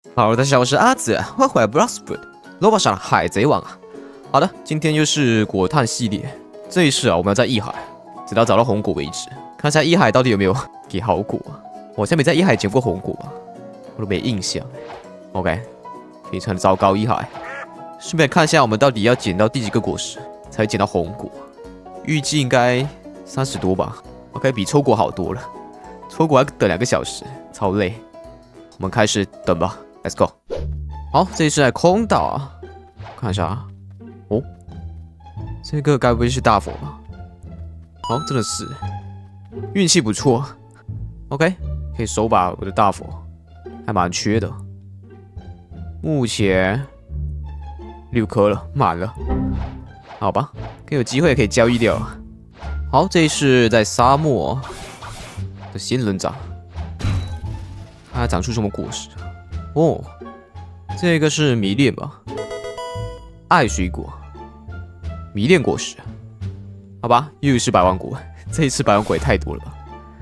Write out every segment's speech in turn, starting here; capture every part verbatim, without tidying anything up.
好，大家好，我是阿紫，欢迎回来 Bloxburg 罗巴上的海贼王啊。好的，今天又是果探系列，这一次啊，我们要在异海，直到找到红果为止。看一下异海到底有没有给好果啊？我好像没在异海捡过红果吧，我都没印象。OK， 非常糟糕异海。顺便看一下我们到底要捡到第几个果实才会捡到红果，预计应该三十多吧。OK， 比抽果好多了，抽果要等两个小时，超累。我们开始等吧。Let's go！ 好，这里是在空岛啊，看一下啊。哦，这个该不会是大佛吧？好，真的是，运气不错。OK， 可以收把我的大佛，还蛮缺的。目前六颗了，满了。好吧，可以有机会可以交易掉。好，这里是在沙漠的仙人掌，看它长出什么果实。哦，这个是迷恋吧？爱水果，迷恋果实，好吧，又是百万果，这一次百万果也太多了吧？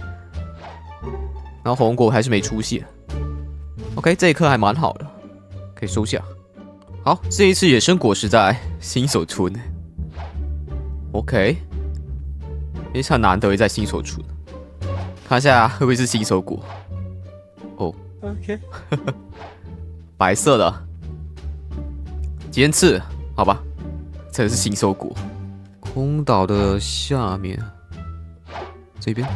然后红果还是没出现。OK， 这一颗还蛮好的，可以收下。好，这一次野生果实在新手村。OK， 非常难得会在新手村，看一下会不会是新手果？哦 ，OK。白色的尖刺，好吧，这是新手果。空岛的下面，这边，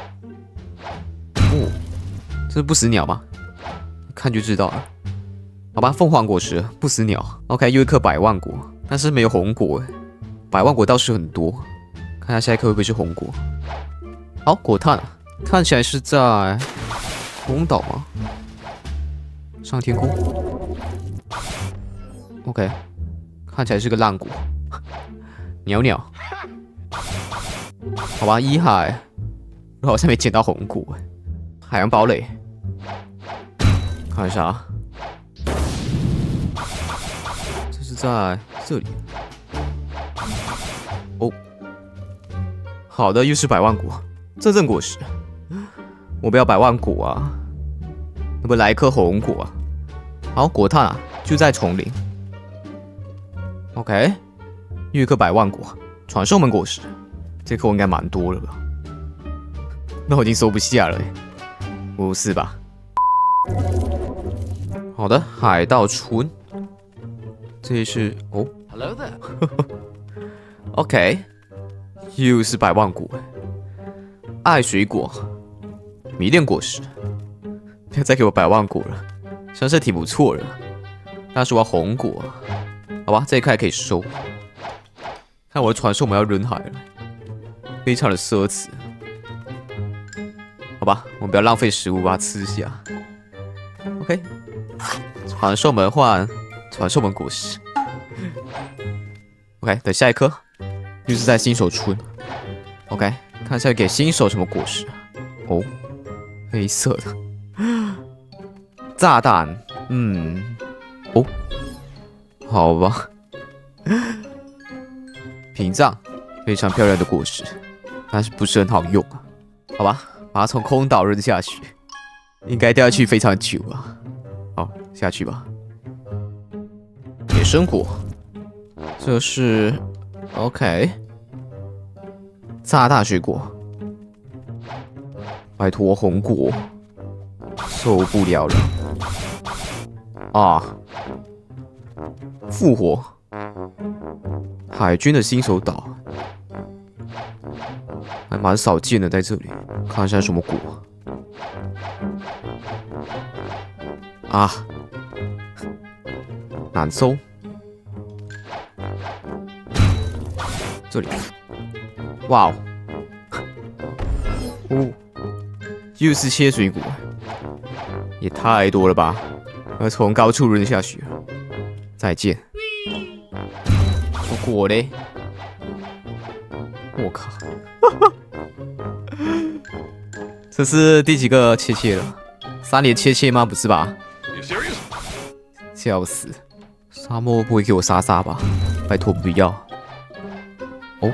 哦，这是不死鸟吗？看就知道了。好吧，凤凰果实，不死鸟。OK， 又一颗百万果，但是没有红果。百万果倒是很多，看下下一颗会不会是红果。好，果探啊，看起来是在空岛吗？上天空 ，OK， 看起来是个烂果，鸟鸟，好吧，一海，我好像没捡到红果，海洋堡垒，看一下啊，这是在这里，哦，好的，又是百万果，真正果实，我不要百万果啊，要不来一颗红果啊？好，果探啊，就在丛林。OK， 又一颗百万果，传送门果实，这颗我应该蛮多了吧？那我已经收不下了，不是吧？好的，海盗村，这里是哦 ，Hello there 。OK， 又是百万果，爱水果，迷恋果实，不要再给我百万果了。算是挺不错的，但是我要红果，好吧，这一块可以收。看我的传送门要人海了，非常的奢侈，好吧，我们不要浪费食物，把它吃下。OK， 传送门换传送门果实。OK， 等下一颗，又是在新手村。OK， 看一下给新手什么果实。哦，黑色的。炸弹，嗯，哦，好吧，屏障，非常漂亮的果实，但是不是很好用啊，好吧，把它从空岛扔下去，应该掉下去非常久啊，好，下去吧。野生果，这是 OK， 炸弹水果，拜托红果，受不了了。啊！复活，海军的新手岛，还蛮少见的，在这里看一下什么果啊，难搜。这里，哇哦，哦，又是切水果，也太多了吧！要从高处扔下去，再见。出果嘞！我靠，这是第几个切切了？三连切切吗？不是吧？笑死！沙漠不会给我杀杀吧？拜托不要！哦，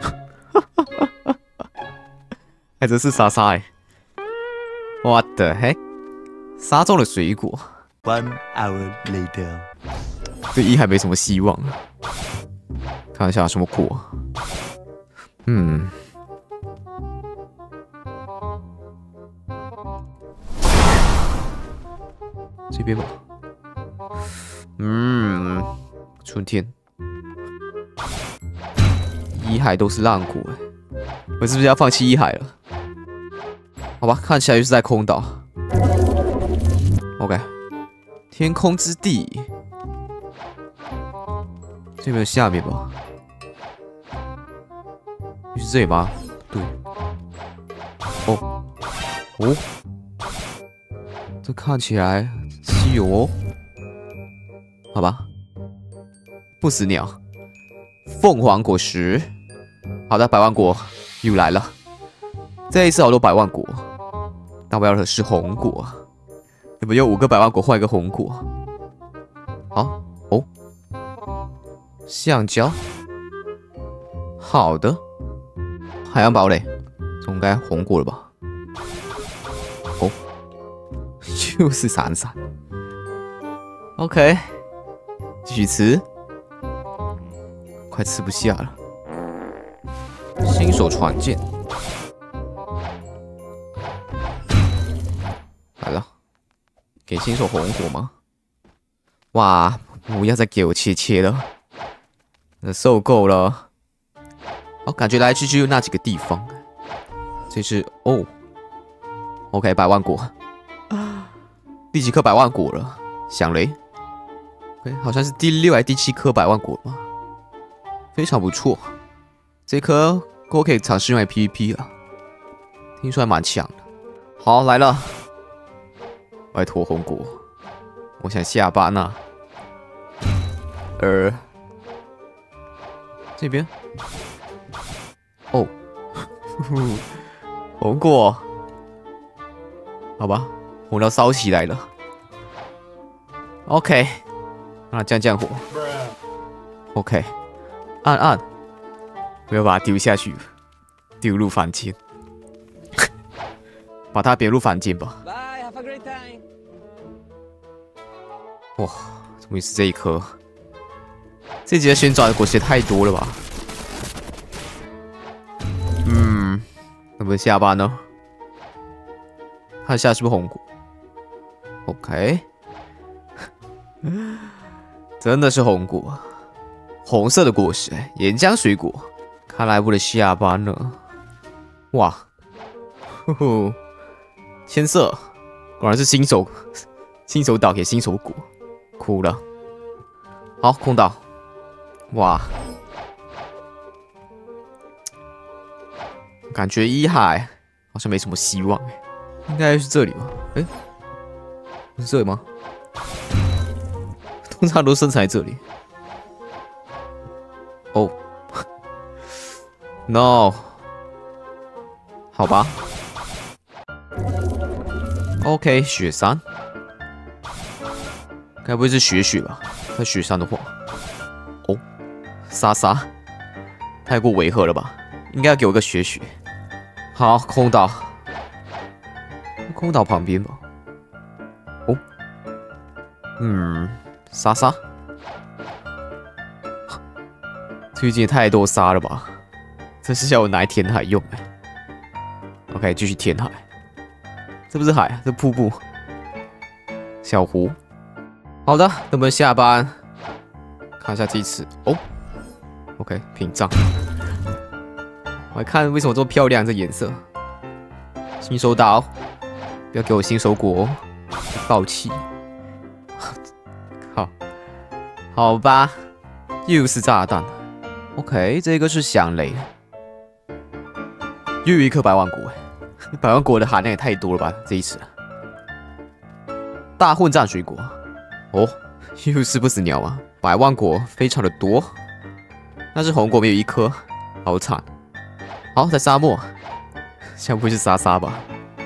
还真是莎莎哎！What the heck？杀中了水果。 One hour later， 这一还没什么希望。看一下什么果。嗯。这边吧。嗯，春天。一海都是烂果哎，我是不是要放弃一海了？好吧，看起来就是在空岛。OK， 天空之地，这边下面吧？是这里吗？对。哦哦，这看起来稀有哦。好吧，不死鸟，凤凰果实。好的，百万果又来了。这一次好多百万果，但我要的是红果。有没有五个百万果换一个红果？好哦，橡胶。好的，海洋堡垒，总该红果了吧？哦，又是闪闪。OK， 继续吃，快吃不下了。新手船舰来了，给新手红果吗？哇，不要再给我切切了，我受够了。哦，感觉来来去去就那几个地方。这是哦 ，OK， 百万果啊，第几颗百万果了？响雷 ，OK， 好像是第六还是第七颗百万果吧，非常不错。这颗我可以尝试用来 PVP 啊，听说还蛮强的。好，来了，拜托红果，我想下班呐、啊。呃，这边，哦，红果，好吧，红到烧起来了。OK， 让它降降火。OK， 按按。不要把它丢下去，丢入凡间，把它别入凡间吧。哇，终于是这一颗！这集的旋转的果实也太多了吧？嗯，能不能下班呢？看一下是不是红果 ？OK， 真的是红果，红色的果实，岩浆水果。看来不能下班了。哇，呼呼，千色，果然是新手，新手岛给新手果，哭了。好，空岛，哇，感觉一海好像没什么希望哎，应该是这里吧？哎，是这里吗？通常都生产在这里。哦。No， 好吧。OK， 雪山，该不会是雪雪吧？在雪山的话，哦，莎莎，太过违和了吧？应该要给我个雪雪。好，空岛，空岛旁边吧。哦，嗯，莎莎，最近太多沙了吧？这是叫我拿来填海用哎。OK， 继续填海。这不是海，这瀑布。小湖。好的，能不能下班？看一下这一次哦。OK， 屏障。我来看为什么这么漂亮，这颜色。新手岛，不要给我新手果哦，爆气。好，好吧，又是炸弹。OK， 这个是响雷。又有一颗百万果，百万果的含量也太多了吧？这一次，大混战水果，哦，又是不死鸟啊！百万果非常的多，但是红果没有一颗，好惨。好，在沙漠，该不会是莎莎吧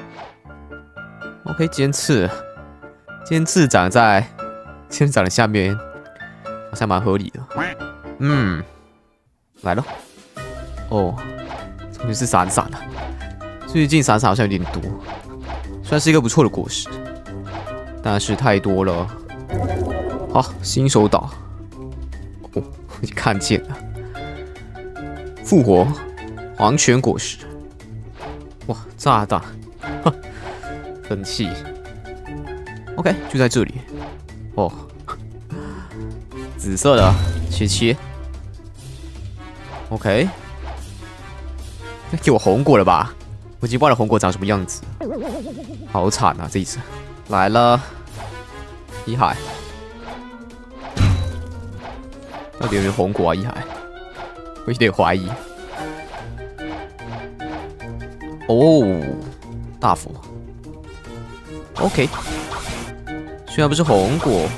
？OK， 尖刺，尖刺长在尖长的下面，好像蛮合理的。嗯，来了，哦。终于是闪闪了，最近闪闪好像有点多，算是一个不错的果实。 但是太多了。好，新手岛。哦，看见了。复活，黄泉果实。哇，炸弹，哼，生气。OK， 就在这里。哦，紫色的，切切。OK， 给我红果了吧？我已经忘了红果长什么样子，好惨啊！这一次来了，一海，到底有没有红果啊？一海，我有点怀疑。哦，大佛 ，OK， 虽然不是红果，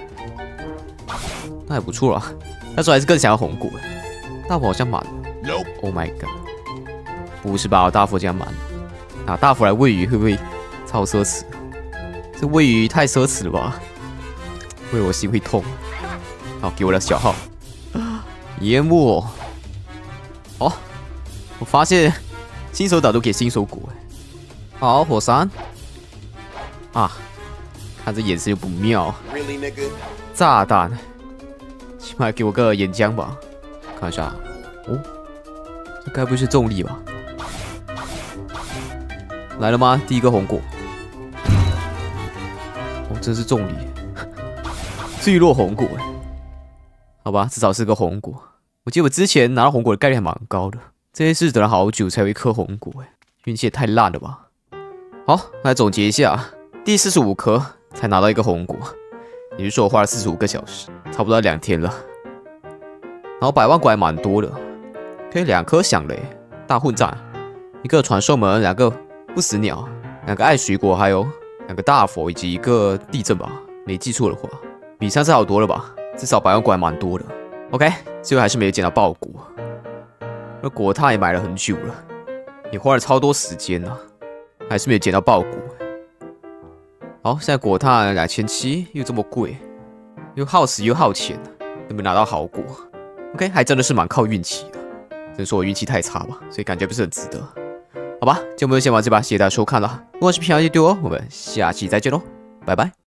那还不错啊。那时候还是更想要红果。大佛好像满了 ，Oh my god！ 不是吧？大佛竟然满了，拿大佛来喂鱼会不会超奢侈？这喂鱼太奢侈了吧？喂我心会痛。好，给我的小号，淹没。哦，我发现新手岛都给新手果。好，火山啊，看这眼神又不妙。炸弹，起码给我个岩浆吧。看一下，哦，这该不会是重力吧？来了吗？第一个红果。哦，这是重力，坠落红果。好吧，至少是个红果。我记得我之前拿到红果的概率还蛮高的，这一次等了好久才有一颗红果，运气也太烂了吧！好，来总结一下，第四十五颗才拿到一个红果，也就是说我花了四十五个小时，差不多两天了。然后百万果还蛮多的，可以两颗响雷，大混战，一个传送门，两个不死鸟，两个爱水果，还有两个大佛，以及一个地震吧，没记错的话，比上次好多了吧？至少百万果还蛮多的。OK， 最后还是没有捡到爆果，那果踏也买了很久了，也花了超多时间呢、啊，还是没有捡到爆果。好，现在果踏两千七，又这么贵，又耗时又耗钱，有没有拿到好果？ OK， 还真的是蛮靠运气的，只能说我运气太差吧，所以感觉不是很值得。好吧，节目就先玩这吧，谢谢大家收看了。如果是平常就丢哦，我们下期再见喽，拜拜。